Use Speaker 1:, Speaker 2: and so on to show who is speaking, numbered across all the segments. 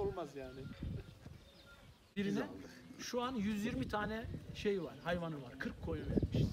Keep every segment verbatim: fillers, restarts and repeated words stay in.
Speaker 1: olmaz yani.
Speaker 2: Birine şu an yüz yirmi tane şey var, hayvanı var. kırk koyun vermişiz.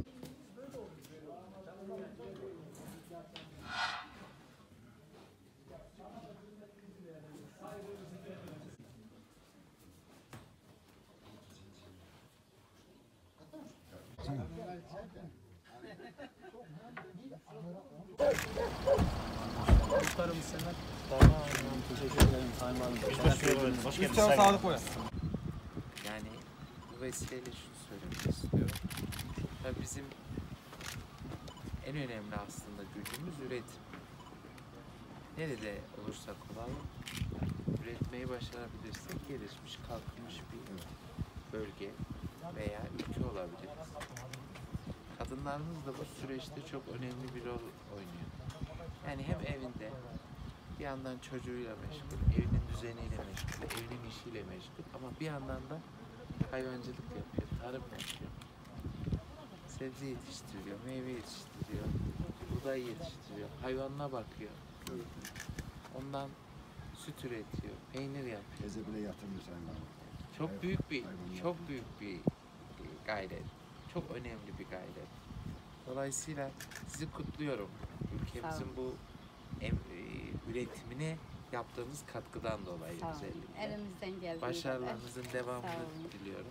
Speaker 2: Muhtarımız Semer.
Speaker 3: Tamam, teşekkür ederim Sayın Valim. Başka bir sağlık koyar.
Speaker 4: Yani bu vesileyle şunu söylemek istiyorum. Tabii bizim en önemli aslında gücümüz üretim. Nerede olursak olalım, üretmeyi başarabilirsek gelişmiş, kalkınmış bir bölge veya ülke olabiliriz. Kadınlarımız da bu süreçte çok önemli bir rol oynuyor. Yani hem evinde bir yandan çocuğuyla meşgul, evinin düzeniyle meşgul, evinin işiyle meşgul ama bir yandan da hayvancılık yapıyor, tarım yapıyor. Sebze yetiştiriyor, meyve yetiştiriyor, buğday yetiştiriyor, hayvanına bakıyor. Ondan süt üretiyor, peynir yapıyor.
Speaker 5: Teze bile yatırmıyor Sayın Valim.
Speaker 4: Çok büyük bir, çok büyük bir gayret. Çok önemli bir gayret. Dolayısıyla sizi kutluyorum. Ülkemizin bu em, e, üretimine yaptığınız katkıdan dolayı
Speaker 6: Sağ olun.
Speaker 4: özellikle.
Speaker 6: Elimizden geldiği
Speaker 4: Başarılarınızın
Speaker 6: kadar.
Speaker 4: devamını
Speaker 6: Sağ olun.
Speaker 4: diliyorum.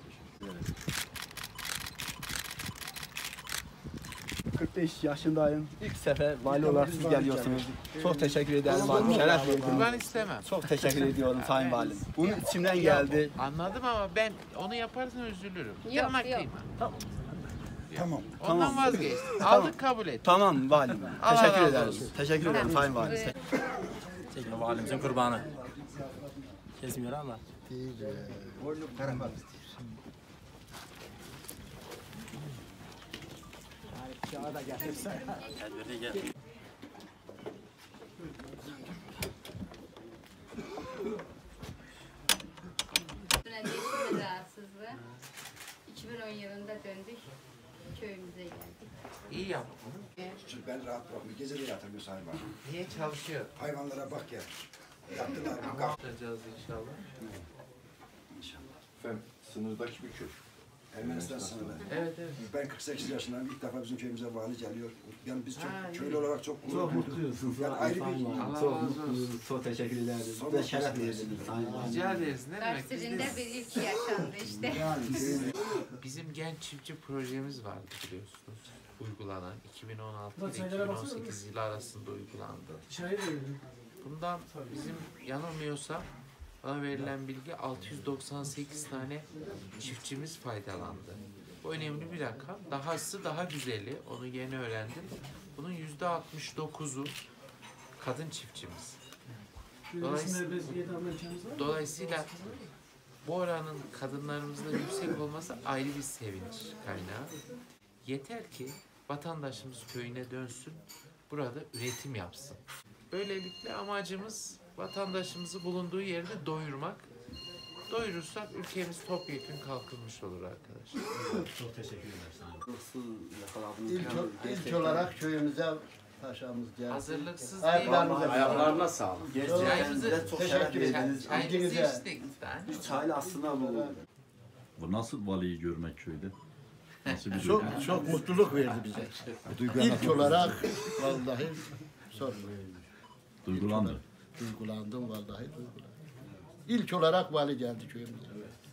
Speaker 3: kırk beş yaşındayım. İlk sefer vali olarak siz geliyorsunuz. Çok teşekkür ederim valim. Şeref verdiniz.
Speaker 4: Kurban istemem.
Speaker 3: Çok teşekkür ediyorum Sayın Valim. Bunun içimden geldi.
Speaker 4: Anladım ama ben onu yaparsan üzülürüm.
Speaker 6: Yok,
Speaker 4: Kırmak
Speaker 6: yok.
Speaker 4: kıyma.
Speaker 5: Tamam.
Speaker 4: Ondan
Speaker 3: Tamam.
Speaker 4: vazgeçtim. Aldık kabul et.
Speaker 3: Tamam valim.
Speaker 4: Allah
Speaker 3: Teşekkür
Speaker 4: razı
Speaker 3: ederim.
Speaker 4: olsun.
Speaker 3: Teşekkür ederim Sayın Valim.
Speaker 6: Evet.
Speaker 7: Çekin valimizin kurbanı. Kesmiyor ama.
Speaker 5: Boynum karamak.
Speaker 2: Kağıda da getirsen.
Speaker 7: Tedbirli gel.
Speaker 6: Belediyesinin rahatsızlığı. iki bin on yılında döndük. Köyümüze geldik.
Speaker 4: İyi yaptın.
Speaker 5: Şimdi ben rahat bırakmıyor. Gece de yatırmıyor Sayın Valim.
Speaker 4: Niye çalışıyor?
Speaker 5: Hayvanlara bak ya. Yaptılar mı? Kalk.
Speaker 4: Yapacağız inşallah.
Speaker 5: İnşallah.
Speaker 8: Efendim, sınırdaki bir köy.
Speaker 5: Ermenistan sınırı.
Speaker 4: Evet evet.
Speaker 5: Ben kırk sekiz yaşındayım. İlk defa bizim köyümüze vali geliyor. Yani biz çok,
Speaker 4: Ha,
Speaker 5: köylü
Speaker 4: iyi.
Speaker 5: olarak çok gurur
Speaker 3: Çok
Speaker 5: duyduk.
Speaker 3: mutluyuz.
Speaker 5: Yani ayrı bir
Speaker 4: Allah
Speaker 3: Çok
Speaker 4: razı olsun.
Speaker 3: mutluyuz. Çok teşekkür ederiz.
Speaker 5: Son
Speaker 3: Ve şeref
Speaker 5: noktasındayız.
Speaker 3: verdiniz Sayın Valim.
Speaker 4: Rica ederiz. Ne demek? Biz
Speaker 6: Karsirinde
Speaker 4: de-
Speaker 6: bir ilk yaşandı işte.
Speaker 5: Yani köyümüz
Speaker 4: Bizim genç çiftçi projemiz vardı biliyorsunuz. Uygulanan iki bin on altı ile iki bin on sekiz yılı arasında uygulandı. Bundan bizim yanılmıyorsam bana verilen bilgi altı yüz doksan sekiz tane çiftçimiz faydalandı. Bu önemli bir rakam. Dahası daha güzeli. Onu yeni öğrendim. Bunun yüzde altmış dokuzu kadın çiftçimiz. Dolayısıyla, dolayısıyla bu oranın kadınlarımızda yüksek olması ayrı bir sevinç kaynağı. Yeter ki vatandaşımız köyüne dönsün, burada üretim yapsın. Böylelikle amacımız vatandaşımızı bulunduğu yerde doyurmak. Doyurursak ülkemiz topyekun kalkınmış olur arkadaşlar.
Speaker 7: Çok teşekkür ederim.
Speaker 9: İlk, ilk olarak köyümüze taşağımız geldi.
Speaker 4: Hazırlıksız
Speaker 9: Ayaklarınıza
Speaker 4: değil.
Speaker 7: Ayaklarına sağlık.
Speaker 4: Çayımızı,
Speaker 3: Gerçekten çok şeref
Speaker 9: teşekkür ederim.
Speaker 3: verdiniz.
Speaker 4: çayımızı
Speaker 9: İlginize.
Speaker 4: içtik.
Speaker 3: Üç çayla aslında bu.
Speaker 8: Bu nasıl valiyi görmek köyde? Nasıl bir
Speaker 9: Çok
Speaker 8: duygu?
Speaker 9: çok mutluluk verdi bize.
Speaker 5: duygu
Speaker 9: İlk olarak vallahi sorma.
Speaker 8: Duygulandı.
Speaker 9: Duygulandım vallahi duygulandım. İlk olarak vali geldi köyümüze.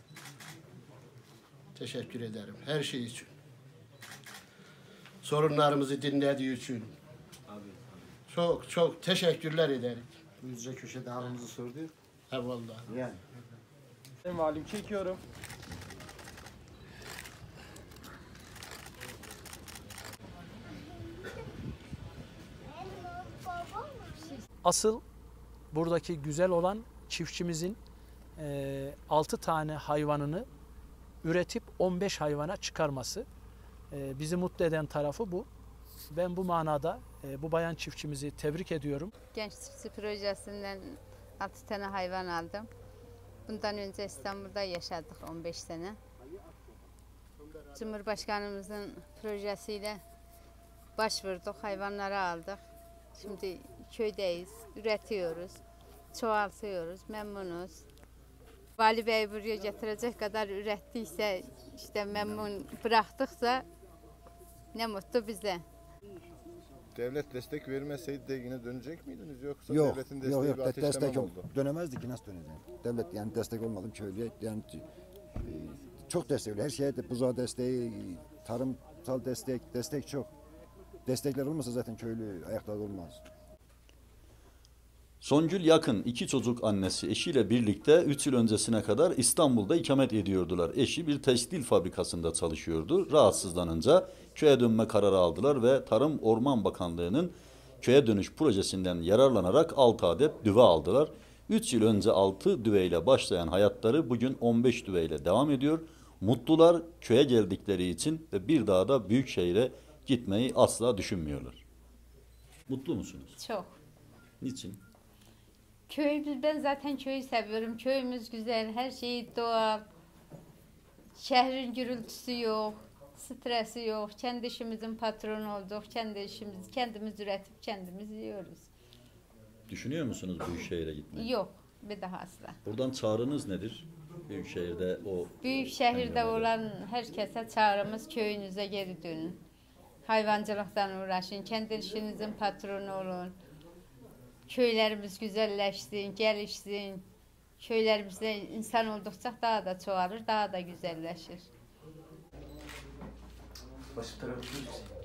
Speaker 9: Teşekkür ederim her şey için. Sorunlarımızı dinlediği için. Çok çok teşekkürler ederim.
Speaker 5: Yüzce köşede halımızı sordu.
Speaker 9: Ha vallahi.
Speaker 5: Yani.
Speaker 3: Sayın Valim çekiyorum.
Speaker 2: Asıl buradaki güzel olan çiftçimizin e, altı tane hayvanını üretip on beş hayvana çıkarması. E, bizi mutlu eden tarafı bu. Ben bu manada e, bu bayan çiftçimizi tebrik ediyorum.
Speaker 6: Genç Çiftçi Projesi'nden altı tane hayvan aldım. Bundan önce İstanbul'da yaşadık on beş sene. Cumhurbaşkanımızın projesiyle başvurduk, hayvanları aldık. Şimdi köydeyiz, üretiyoruz. çoğaltıyoruz, memnunuz. Vali Bey buraya getirecek kadar ürettikse, işte memnun bıraktıksa ne mutlu bize.
Speaker 1: Devlet destek vermeseydi de yine dönecek miydiniz yoksa
Speaker 5: Yok,
Speaker 1: devletin
Speaker 5: yok,
Speaker 1: desteği
Speaker 5: yok.
Speaker 1: bir
Speaker 5: de-
Speaker 1: ateşleme
Speaker 5: Destek
Speaker 1: mi
Speaker 5: yok.
Speaker 1: oldu?
Speaker 5: Dönemezdik ki nasıl döneceğim? Devlet yani destek olmadım köylüye. Yani e, çok destek oluyor. Her şeye de buzağı desteği, tarımsal destek, destek çok. Destekler olmasa zaten köylü ayakta durmaz.
Speaker 8: Songül Yakın iki çocuk annesi eşiyle birlikte üç yıl öncesine kadar İstanbul'da ikamet ediyordular. Eşi bir tekstil fabrikasında çalışıyordu. Rahatsızlanınca köye dönme kararı aldılar ve Tarım Orman Bakanlığı'nın köye dönüş projesinden yararlanarak altı adet düve aldılar. üç yıl önce altı düveyle başlayan hayatları bugün on beş düveyle devam ediyor. Mutlular köye geldikleri için ve bir daha da büyük şehire gitmeyi asla düşünmüyorlar. Mutlu musunuz?
Speaker 6: Çok.
Speaker 8: Niçin?
Speaker 6: Köyümüz, ben zaten köyü seviyorum. Köyümüz güzel, her şey doğal. Şehrin gürültüsü yok, stresi yok. Kendi işimizin patronu olduk, kendi işimizi kendimiz üretip kendimiz yiyoruz.
Speaker 8: Düşünüyor musunuz Büyükşehir'e gitmeyi?
Speaker 6: Yok, bir daha asla.
Speaker 8: Buradan çağrınız nedir? Büyükşehir'de o...
Speaker 6: Büyük şehirde
Speaker 8: Engelleri.
Speaker 6: olan herkese çağrımız köyünüze geri dönün. Hayvancılıktan uğraşın, kendi işinizin patronu olun. Köylerimiz güzelleşsin, gelişsin. Köylerimizde insan oldukça daha da çoğalır, daha da güzelleşir.
Speaker 4: Başı tarafı